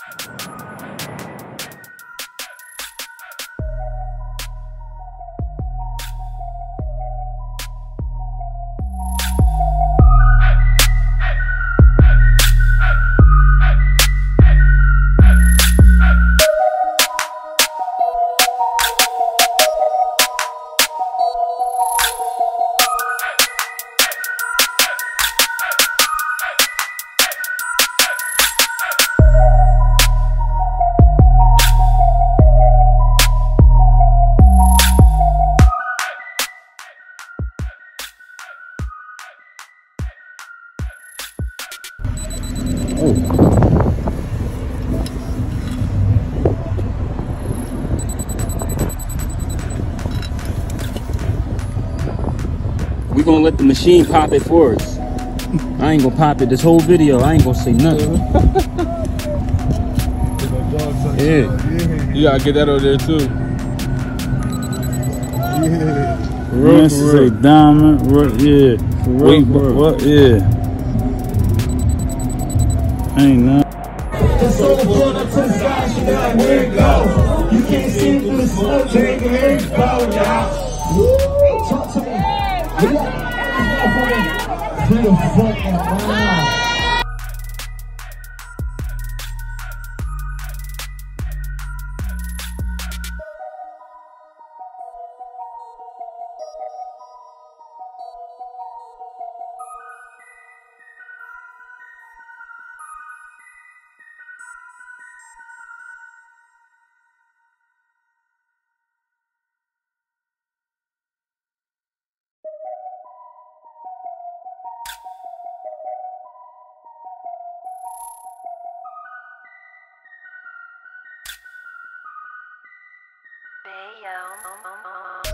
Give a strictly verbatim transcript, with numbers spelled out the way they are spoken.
Oh. We gonna let the machine pop it for us. I ain't gonna pop it this whole video. I ain't gonna say nothing. Yeah. You gotta get that over there too. Yeah. This is a diamond. Yeah. Wait, what? Yeah. Ain't nothing. It's so going up to the sky, she got where it go. You can't see through the smoke, drink, here it go, y'all. Woo! Talk to me. We got this motherfucker. Pretty fucking wow. Hey yo.